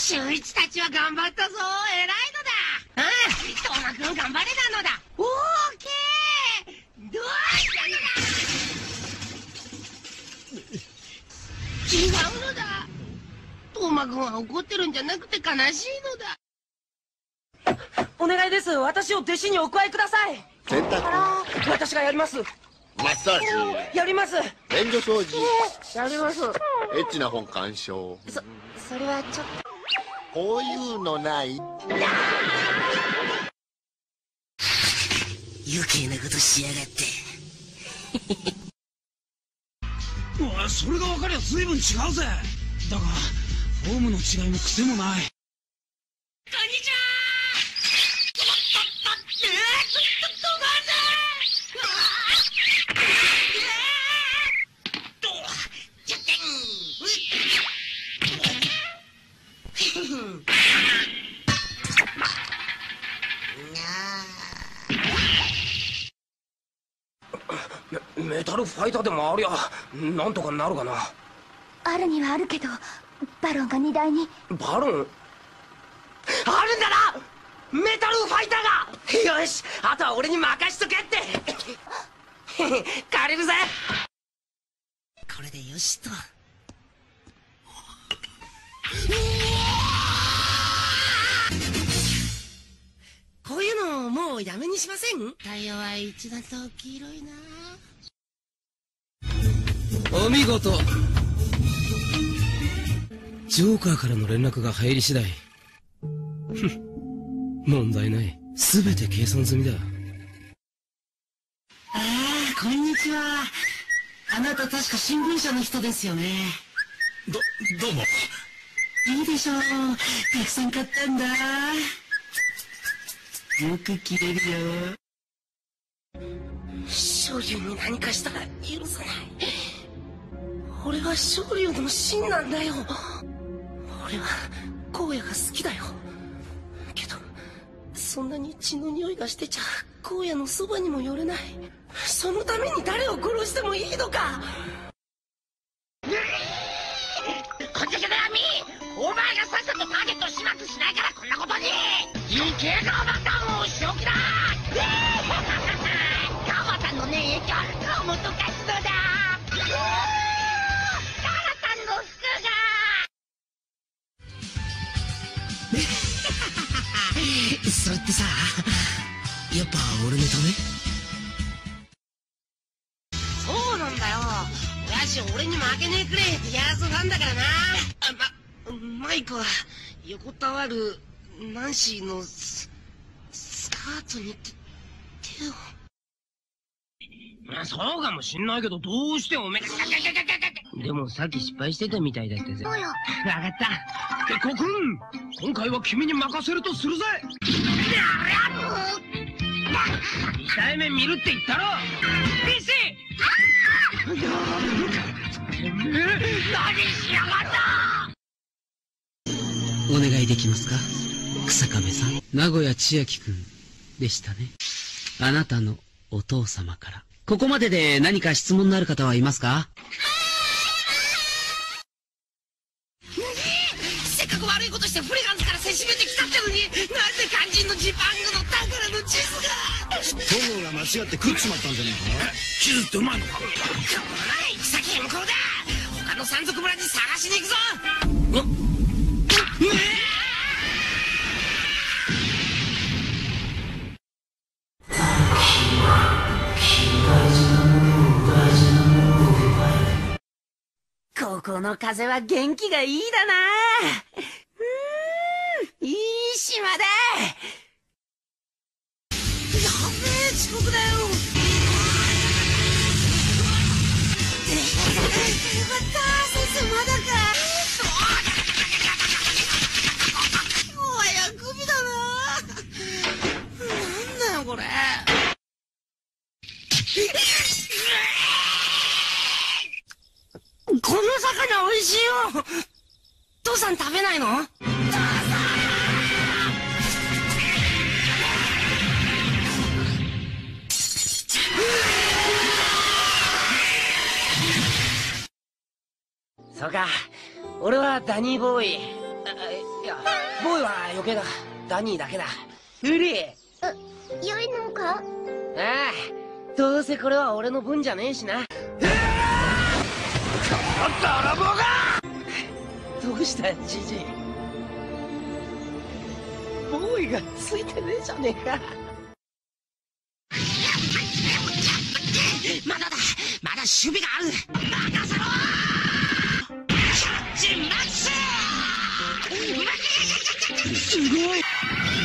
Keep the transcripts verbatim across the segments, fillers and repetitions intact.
秀一たちは頑張ったぞ。偉いのだ。うん、トーマくん頑張れなのだ。オーケー。どうしたのだ。違うのだ。トーマくんは怒ってるんじゃなくて悲しいのだ。 お願いです。私を弟子にお加えください。 洗濯、 私がやります。 マッサージ、 やります。 便所掃除、 やります。 エッチな本鑑賞。 そそれはちょっと。 こういうのない？ 余計なことしやがって。 おい、それが分かりゃ随分違うぜ。だがフォームの違いも癖もない。 こんにちは。 メ, メタルファイターでもありゃなんとかなるかな。 あるにはあるけど、バロンが荷台に。 バロンあるんだな、メタルファイターが。よし、あとは俺に任しとけって。借りるぜ。 これでよしと。こういうのもうやめにしません？タイヤは一段と黄色いな。 お見事。ジョーカーからの連絡が入り次第、ふん、問題ない。全て計算済みだ。 ああ、こんにちは。あなた確か新聞社の人ですよね。 どどうも。 いいでしょう、たくさん買ったんだ。よく切れるよ。 昇龍に何かしたら許さない。俺は昇龍の真なんだよ。俺は荒野が好きだよ。けどそんなに血の匂いがしてちゃ荒野のそばにも寄れない。そのために誰を殺してもいいのか。 こんじゃけだみ、お前がさっさとターゲットを始末しないからこんなことに。いけガバタンを正気だ。ガバタンのねえ影響あるかもとかすのだ。ガバタンの服が。それってさ、やっぱ俺のため？そうなんだよ。親父俺に負けねえくれ。ピアスファンだからな。あ、ま、マイクは横たわるナンシーのス、スカートに手、手を。 まあそうかもしんないけど、どうしておめえ。でもさっき失敗してたみたいだったぜ。 そうよ。 わかった。コ君、今回は君に任せるとするぜ。痛い目見るって言ったろ。ビシッ。何しやがった。お願いできますか、草壁さん。名古屋千秋君でしたね。あなたのお父様から。ここまでで何か質問のある方はいますか？ せっかく悪いことしてフレガンズからせしめてきたってのに、なんで肝心のジパングの宝の地図が。 トムが間違って食っちまったんじゃねえか。 地図ってうまいのか？ こら行き先変更だ。他の山賊村に探しに行くぞ。ここの風は元気がいいだな。うーん、いい島だ。やべえ、遅刻だよ。よかった、先生まだか。今日は薬味だな。なんだよこれ。この魚美味しいよ。父さん食べないの？ そうか、俺はダニーボーイ。あ、いや、 ボーイは余計だ。ダニーだけだ。ウリー。 良いのか？ ああ、どうせこれは俺の分じゃねえしな。泥棒が！どうしたジジイ。ボーイがついてねえじゃねえか。 まだだ、まだ守備がある。任せろー。キャッチマックス。すごい。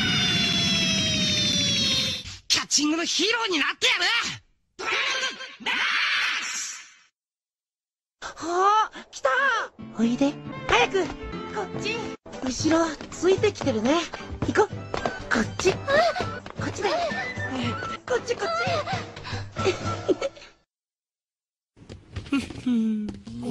キャッチングのヒーローになってやる。 ああ、来た。おいで。早く。こっち。後ろついてきてるね。行こう。こっち。こっちだ。こっちこっち。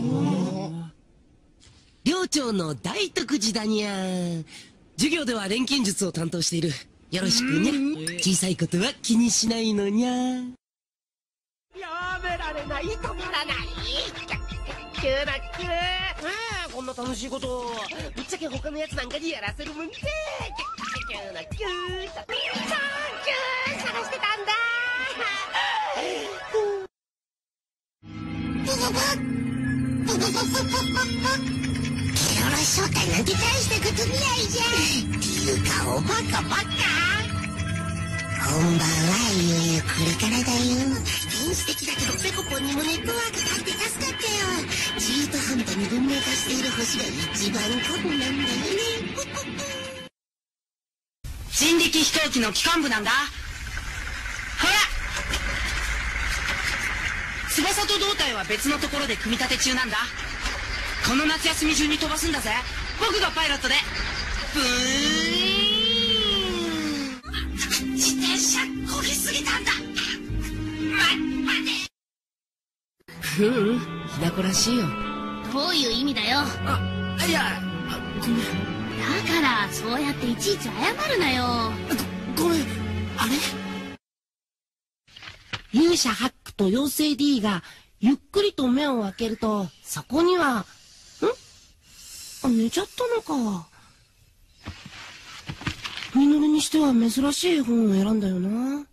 寮長の大徳寺だにゃー。授業では錬金術を担当している。よろしくにゃ。小さいことは気にしないのにゃ。やめられない、止まらない。キュラキュラ。ああ、こんな楽しいこと。ぶっちゃけ他のやつなんかにやらせるもんか。キュラキュー。サンキュー。探してたんだ。 キロロ正体なんて大したことないじゃん。っていうかおバカバカ。こんばんは、ゆうゆうこれからだよ。原始的だけどペコポンにもネットワークがあって助かったよ。中途半端に文明化している星が一番コブなんだよね。 人力飛行機の機関部なんだ。ほら、翼と胴体は別のところで組み立て中なんだ。この夏休み中に飛ばすんだぜ。僕がパイロットで。ブーン。自転車こぎすぎたんだ。ま、待て。 ふん、ひなこらしいよ。 どういう意味だよ。 あ、いや、ごめん。 だからそうやっていちいち謝るなよ。 ご、ごめん。あれ？勇者ハックと妖精 D がゆっくりと目を開けると、そこには、ん？あ、寝ちゃったのか。みのりにしては珍しい本を選んだよな。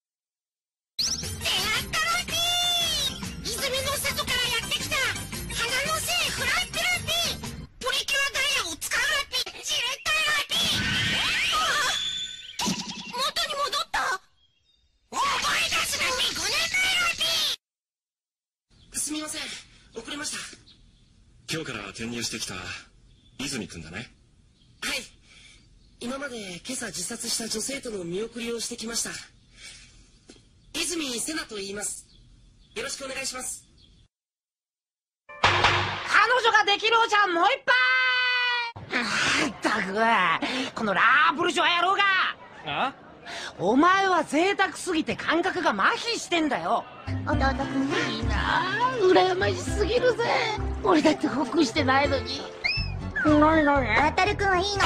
泉の里からやってきた花の精フライピラピー。プリキュアダイヤを使うラピー。じれったいラピー。ああ、元に戻った。思い出すラピー。ごねんめラピー。 すみません、遅れました。 今日から転入してきた泉くんだね。 はい、今まで今朝自殺した女性との見送りをしてきました。泉瀬名と言います。よろしくお願いします。 彼女ができるお茶もう一杯。 あったく、このラーブルジョ野郎が。 あ？ お前は贅沢すぎて感覚が麻痺してんだよ。 弟くんいいなあ、羨ましすぎるぜ。俺だってホックしてないのに。何何？ 渡るくんはいいの。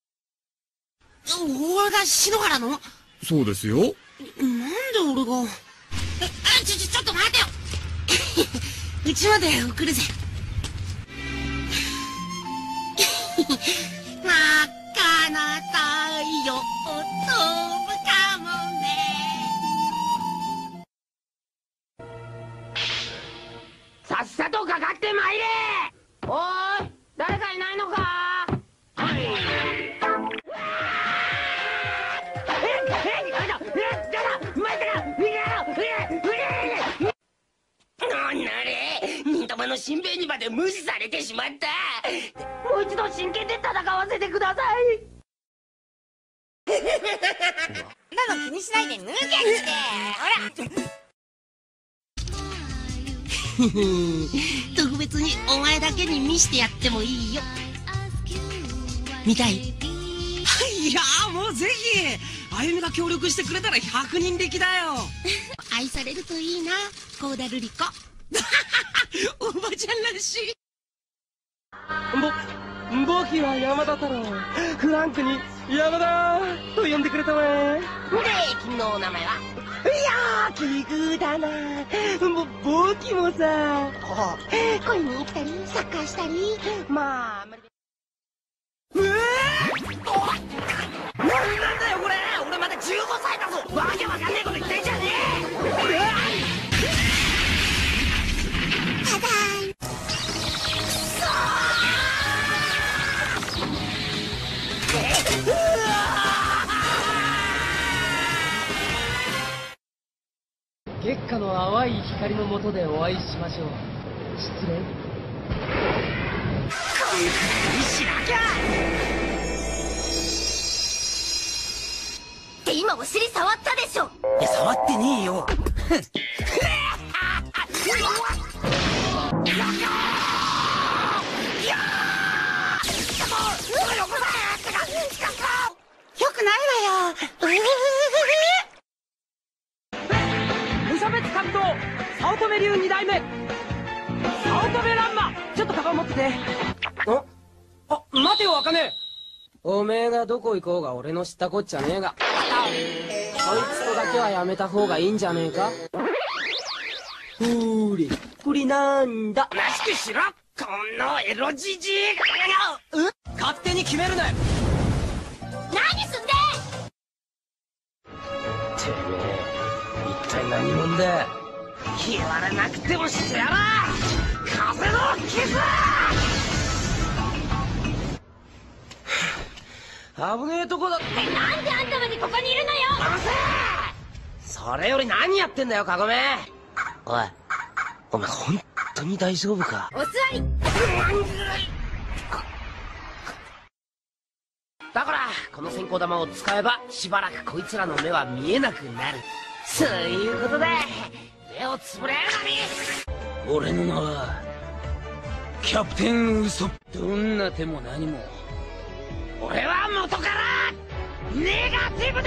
俺が篠原の？ そうですよ。 なんで俺が？え、あ、ちょ、ちょ、ちょっと待てよ。うちまで送るぜ。真っ赤な太陽飛ぶかもね。 さっさとかかってまいれ。おーい、誰かいないのか。はい。忍たまのしんべヱにまで無視されてしまった。もう一度真剣で戦わせてください。 なの気にしないで脱げって。 特別にお前だけに見してやってもいいよ。見たい？いやー、もうぜひ。あゆみが協力してくれたらひゃくにん力だよ。愛されるといいな、幸田瑠璃子。おばちゃんらしい。 ぼ、ボキは山田太郎。フランクに山田と呼んでくれたわ。で、君のお名前は？いやー、奇遇だな。ぼ、ボキもさ、 恋に生きたりサッカーしたり、 まあ、うわーなんだよこれ、俺まだじゅうごさいだぞ。わけわかんねえこと言ってんじゃねえ。 ただい月下の淡い光の下でお会いしましょう。失礼。 しなきゃって今お尻触ったでしょ。 いや触ってねえよ。 よくないわよ。 無差別格闘早乙女流に代目早乙女ランマ。ちょっとカバン持ってて。ああ、待てよ茜。おめえがどこ行こうが俺の知ったこっちゃねえが、そいつとだけはやめた方がいいんじゃねえか。ほりこれなんだ。 らしくしろこのエロじじい。 勝手に決めるなよ。 何すんで。 てめえ一体何者だ。言われなくてもしてやら風の傷。危ねえとこだ。 なんであんたまでここにいるのよ。 それより何やってんだよカゴメ。おいお前本当に大丈夫か。 お座り。 だからこの線香玉を使えばしばらくこいつらの目は見えなくなる。そういうことで目をつぶれるのに。 俺の名はキャプテンウソ。どんな手も何も俺は元からネガティブだ。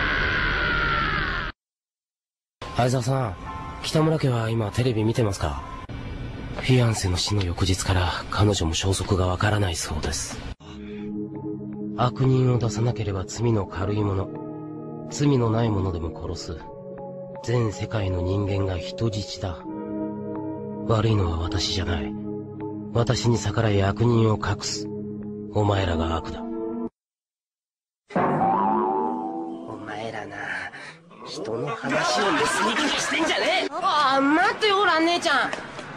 相沢さん、北村家は今テレビ見てますか？フィアンセの死の翌日から彼女も消息がわからないそうです。悪人を出さなければ罪の軽いもの、罪のないものでも殺す。全世界の人間が人質だ。悪いのは私じゃない。私に逆らい悪人を隠す。お前らが悪だ。 お前らな、人の話を盗み聞きしてんじゃねえ。ああ、待ってよ、蘭姉ちゃん。は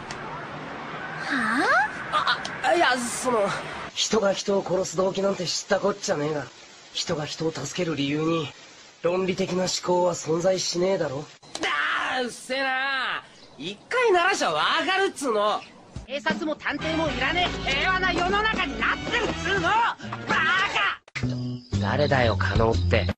あ？あ、いや、その、人が人を殺す動機なんて知ったこっちゃねえが、人が人を助ける理由に、論理的な思考は存在しねえだろ。だー、うっせえな。一回鳴らしゃわかるっつうの。警察も探偵もいらねえ平和な世の中になってるっつうの。バカ。 誰だよ、加納って。